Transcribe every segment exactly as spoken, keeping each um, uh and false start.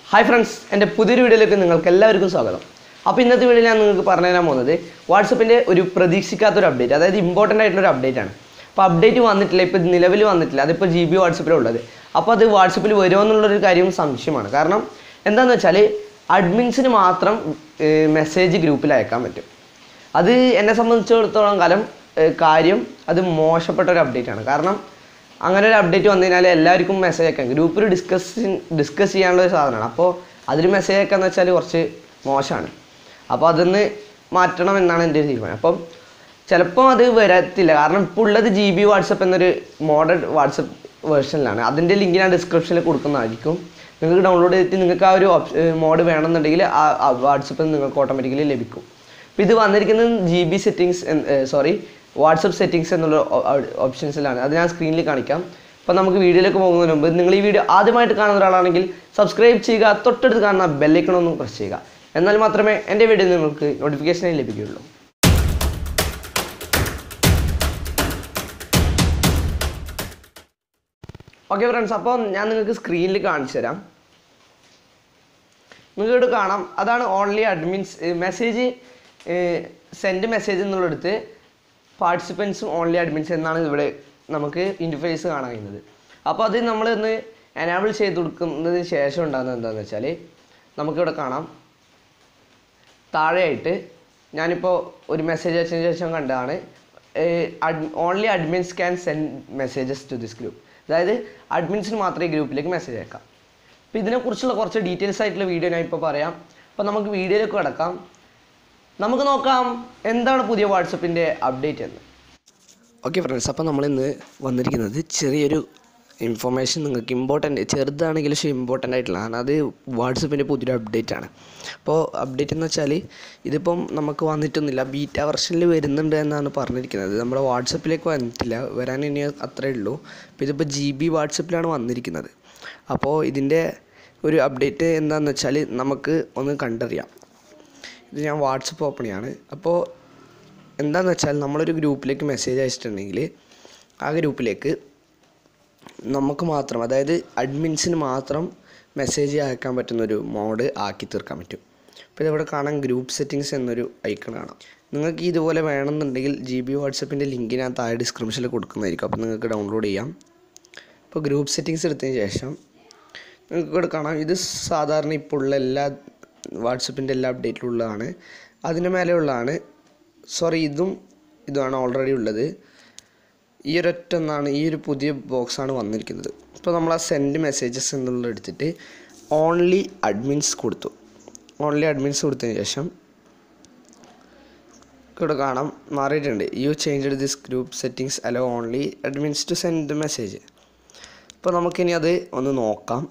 Hi friends, എൻ്റെ പുതിയൊരു വീഡിയോയിലേക്ക് നിങ്ങൾക്ക് എല്ലാവർക്കും സ്വാഗതം. അപ്പോൾ ഇന്നത്തെ വീഡിയോയിൽ ഞാൻ നിങ്ങൾക്ക് പറഞ്ഞു തരാൻ പോകുന്നത് വാട്സപ്പിൻ്റെ ഒരു പ്രതീക്ഷിക്കാത്തൊരു അപ്ഡേറ്റ്, അതായത് ഇമ്പോർട്ടൻ്റ് ആയിട്ടുള്ളൊരു അപ്ഡേറ്റ് ആണ്. അപ്പോൾ അപ്ഡേറ്റ് വന്നിട്ടില്ല, ഇപ്പോൾ നിലവിൽ വന്നിട്ടില്ല, അതിപ്പോൾ ജി ബി വാട്സപ്പിലുള്ളത്. അപ്പോൾ അത് വാട്സപ്പിൽ വരുമോ എന്നുള്ളൊരു കാര്യം സംശയമാണ്. കാരണം എന്താണെന്ന് വെച്ചാൽ അഡ്മിൻസിന് മാത്രം മെസ്സേജ് ഗ്രൂപ്പിൽ അയക്കാൻ പറ്റും. അത് എന്നെ സംബന്ധിച്ചിടത്തോളം കാലം കാര്യം അത് മോശപ്പെട്ട ഒരു അപ്ഡേറ്റ് ആണ്. കാരണം അങ്ങനെ ഒരു അപ്ഡേറ്റ് വന്നു കഴിഞ്ഞാൽ എല്ലാവർക്കും മെസ്സേജ് അയക്കാം, ഗ്രൂപ്പിൽ ഡിസ്കസ് ഡിസ്കസ് ചെയ്യാനുള്ള ഒരു സാധനമാണ്. അപ്പോൾ അതിൽ മെസ്സേജ് അയക്കാന്ന് വെച്ചാൽ കുറച്ച് മോശമാണ്. അപ്പോൾ അതൊന്ന് മാറ്റണം എന്നാണ് എൻ്റെ ഒരു തീരുമാനം. അപ്പം ചിലപ്പോൾ അത് വരത്തില്ല, കാരണം ഇപ്പോൾ ഉള്ളത് ജി ബി വാട്സപ്പ് എന്നൊരു മോഡേൺ വാട്സപ്പ് വേർഷനിലാണ്. അതിൻ്റെ ലിങ്ക് ഞാൻ ഡിസ്ക്രിപ്ഷനിൽ കൊടുക്കുന്നതായിരിക്കും. നിങ്ങൾക്ക് ഡൗൺലോഡ് ചെയ്തിട്ട് നിങ്ങൾക്ക് ആ ഒരു മോഡ് വേണമെന്നുണ്ടെങ്കിൽ ആ വാട്സപ്പിൽ നിങ്ങൾക്ക് ഓട്ടോമാറ്റിക്കലി ലഭിക്കും. അപ്പോൾ ഇത് വന്നിരിക്കുന്നത് G B settings sorry WhatsApp settings എന്നുള്ള ഓപ്ഷൻസിലാണ്. അത് ഞാൻ സ്ക്രീനിൽ കാണിക്കാം. അപ്പോൾ നമുക്ക് വീഡിയോയിലേക്ക് പോകുന്നതിന് മുമ്പ് നിങ്ങൾ ഈ വീഡിയോ ആദ്യമായിട്ട് കാണുന്ന ഒരാളാണെങ്കിൽ സബ്സ്ക്രൈബ് ചെയ്യുക, തൊട്ടടുത്ത് കാണുന്ന ബെല്ലൈക്കൺ ഒന്ന് പ്രസ് ചെയ്യുക. എന്നാൽ മാത്രമേ എൻ്റെ വീഡിയോ നിങ്ങൾക്ക് നോട്ടിഫിക്കേഷനായി ലഭിക്കുകയുള്ളൂ. ഓക്കെ ഫ്രണ്ട്സ്, അപ്പോൾ ഞാൻ നിങ്ങൾക്ക് സ്ക്രീനിൽ കാണിച്ചു തരാം. നിങ്ങൾക്ക് ഇവിടെ കാണാം, അതാണ് only admins message send message എന്നുള്ളടുത്ത് പാർട്ടിസിപ്പൻസും ഓൺലി അഡ്മിൻസ് എന്നാണ് ഇവിടെ നമുക്ക് ഇൻ്റർഫേസ് കാണാൻ കഴിയുന്നത്. അപ്പോൾ അത് നമ്മളൊന്ന് എനാബിൾ ചെയ്ത് കൊടുക്കുന്നതിന് ശേഷം ഉണ്ടാകുന്നത് എന്താണെന്ന് വെച്ചാൽ നമുക്കിവിടെ കാണാം, താഴെയായിട്ട് ഞാനിപ്പോൾ ഒരു മെസ്സേജ് അയച്ചതിന് ശേഷം കണ്ടതാണ് only admins can send messages to this group. അതായത് അഡ്മിൻസിന് മാത്രമേ ഈ ഗ്രൂപ്പിലേക്ക് മെസ്സേജ് അയക്കാം. അപ്പോൾ ഇതിനെക്കുറിച്ചുള്ള കുറച്ച് ഡീറ്റെയിൽസ് ആയിട്ടുള്ള വീഡിയോ ഞാൻ ഇപ്പോൾ പറയാം. അപ്പോൾ നമുക്ക് വീഡിയോയിലേക്ക് കിടക്കാം. നമുക്ക് നോക്കാം എന്താണ് പുതിയ വാട്സപ്പിൻ്റെ അപ്ഡേറ്റ് എന്ന്. ഓക്കെ ഫ്രണ്ട്സ്, അപ്പോൾ നമ്മളിന്ന് വന്നിരിക്കുന്നത് ചെറിയൊരു ഇൻഫർമേഷൻ, നിങ്ങൾക്ക് ഇമ്പോർട്ടൻ്റ് ചെറുതാണെങ്കിലും പക്ഷേ ഇമ്പോർട്ടൻ്റ് ആയിട്ടുള്ളതാണ്. അത് വാട്സപ്പിൻ്റെ പുതിയൊരു അപ്ഡേറ്റ് ആണ്. അപ്പോൾ അപ്ഡേറ്റ് എന്ന് വെച്ചാൽ ഇതിപ്പം നമുക്ക് വന്നിട്ടൊന്നുമില്ല, ബീറ്റ വെർഷനിൽ വരുന്നുണ്ട് എന്നാണ് പറഞ്ഞിരിക്കുന്നത്. നമ്മുടെ വാട്സപ്പിലേക്ക് വന്നിട്ടില്ല, വരാൻ ഇനി അത്രയേ ഉള്ളൂ. അപ്പോൾ ഇതിപ്പോൾ ജി ബി വാട്സപ്പിലാണ് വന്നിരിക്കുന്നത്. അപ്പോൾ ഇതിൻ്റെ ഒരു അപ്ഡേറ്റ് എന്താണെന്ന് വെച്ചാൽ നമുക്ക് ഒന്ന് കണ്ടറിയാം. ഇത് ഞാൻ വാട്സപ്പ് ഓപ്പൺ ചെയ്യാണ്. അപ്പോൾ എന്താണെന്ന് വെച്ചാൽ നമ്മളൊരു ഗ്രൂപ്പിലേക്ക് മെസ്സേജ് അയച്ചിട്ടുണ്ടെങ്കിൽ ആ ഗ്രൂപ്പിലേക്ക് നമുക്ക് മാത്രം, അതായത് അഡ്മിൻസിന് മാത്രം മെസ്സേജ് അയക്കാൻ പറ്റുന്നൊരു മോഡ് ആക്കി തീർക്കാൻ പറ്റും. അപ്പോൾ ഇതിവിടെ കാണാൻ ഗ്രൂപ്പ് സെറ്റിങ്സ് എന്നൊരു ഐക്കൺ കാണാം. നിങ്ങൾക്ക് ഇതുപോലെ വേണമെന്നുണ്ടെങ്കിൽ ജി ബി വാട്സപ്പിൻ്റെ ലിങ്ക് ഞാൻ താഴെ ഡിസ്ക്രിപ്ഷനിൽ കൊടുക്കുന്നതായിരിക്കും. അപ്പോൾ നിങ്ങൾക്ക് ഡൗൺലോഡ് ചെയ്യാം. ഇപ്പോൾ ഗ്രൂപ്പ് സെറ്റിങ്സ് എടുത്തതിന് ശേഷം നിങ്ങൾക്ക് ഇവിടെ കാണാം, ഇത് സാധാരണ ഇപ്പോൾ ഉള്ള എല്ലാ വാട്സപ്പിൻ്റെ എല്ലാ അപ്ഡേറ്റിലുള്ളതാണ്. അതിന് മേലെ ഉള്ളതാണ്, സോറി ഇതും ഇതുമാണ് ഓൾറെഡി ഉള്ളത്. ഈ ഒരൊറ്റ ഒന്നാണ്, ഈ ഒരു പുതിയ ബോക്സാണ് വന്നിരിക്കുന്നത്. ഇപ്പോൾ നമ്മൾ ആ സെൻഡ് മെസ്സേജസ് എന്നുള്ളത് എടുത്തിട്ട് ഓൺലി അഡ്മിൻസ് കൊടുത്തു. ഓൺലി അഡ്മിൻസ് കൊടുത്തതിന് ശേഷം ഇവിടെ കാണാം മാറിയിട്ടുണ്ട്, you changed this group settings allow only admins to send message. അപ്പോൾ നമുക്കിനി അത് ഒന്ന് നോക്കാം.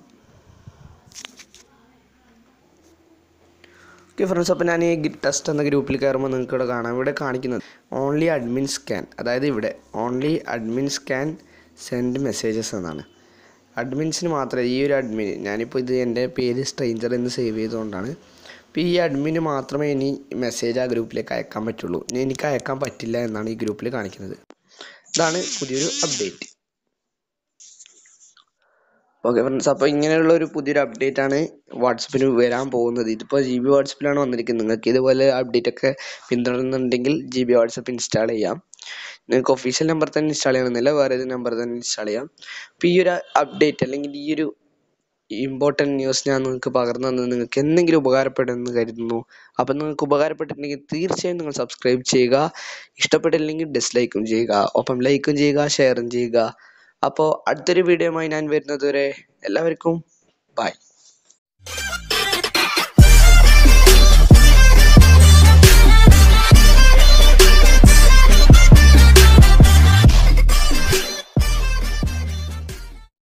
ഓക്കെ ഫ്രണ്ട്സ്, അപ്പോൾ ഞാൻ ഈ ഗിറ്റ് ടെസ്റ്റ് എന്ന ഗ്രൂപ്പിൽ കയറുമ്പോൾ നിങ്ങൾക്ക് ഇവിടെ കാണാം, ഇവിടെ കാണിക്കുന്നത് ഓൺലി അഡ്മിൻസ് ക്യാൻ, അതായത് ഇവിടെ only admins can send messages എന്നാണ്. അഡ്മിൻസിന് മാത്രമേ, ഈ ഒരു അഡ്മിൻ, ഞാനിപ്പോൾ ഇത് എൻ്റെ പേര് സ്ട്രേഞ്ചർ എന്ന് സേവ് ചെയ്തുകൊണ്ടാണ്. അപ്പോൾ ഈ അഡ്മിന് മാത്രമേ ഇനി മെസ്സേജ് ആ ഗ്രൂപ്പിലേക്ക് അയക്കാൻ പറ്റുള്ളൂ. എനിക്ക് അയക്കാൻ പറ്റില്ല എന്നാണ് ഈ ഗ്രൂപ്പിൽ കാണിക്കുന്നത്. ഇതാണ് പുതിയൊരു അപ്ഡേറ്റ്. ഓക്കെ ഫ്രണ്ട്സ്, അപ്പോൾ ഇങ്ങനെയുള്ള ഒരു പുതിയൊരു അപ്ഡേറ്റ് ആണ് വാട്സപ്പിന് വരാൻ പോകുന്നത്. ഇതിപ്പോൾ ജി ബി വാട്സപ്പിലാണ് വന്നിരിക്കുന്നത്. നിങ്ങൾക്ക് ഇതുപോലെ അപ്ഡേറ്റ് ഒക്കെ പിന്തുടരുന്നുണ്ടെങ്കിൽ ജി ബി വാട്സപ്പ് ഇൻസ്റ്റാൾ ചെയ്യാം. നിങ്ങൾക്ക് ഒഫീഷ്യൽ നമ്പർ തന്നെ ഇൻസ്റ്റാൾ ചെയ്യണമെന്നില്ല, വേറെ ഏത് നമ്പർ തന്നെ ഇൻസ്റ്റാൾ ചെയ്യാം. അപ്പോൾ ഈ ഒരു അപ്ഡേറ്റ് അല്ലെങ്കിൽ ഈ ഒരു ഇമ്പോർട്ടൻറ്റ് ന്യൂസ് ഞാൻ നിങ്ങൾക്ക് പകർന്നു തന്നത് നിങ്ങൾക്ക് എന്തെങ്കിലും ഉപകാരപ്പെടുമെന്ന് കരുതുന്നു. അപ്പോൾ നിങ്ങൾക്ക് ഉപകാരപ്പെട്ടിട്ടുണ്ടെങ്കിൽ തീർച്ചയായും നിങ്ങൾ സബ്സ്ക്രൈബ് ചെയ്യുക, ഇഷ്ടപ്പെട്ടില്ലെങ്കിൽ ഡിസ്ലൈക്കും ചെയ്യുക, ഒപ്പം ലൈക്കും ചെയ്യുക, ഷെയറും ചെയ്യുക. അപ്പോൾ അടുത്തൊരു വീഡിയോയുമായി ഞാൻ വരുന്നത് വരെ എല്ലാവർക്കും ബൈ.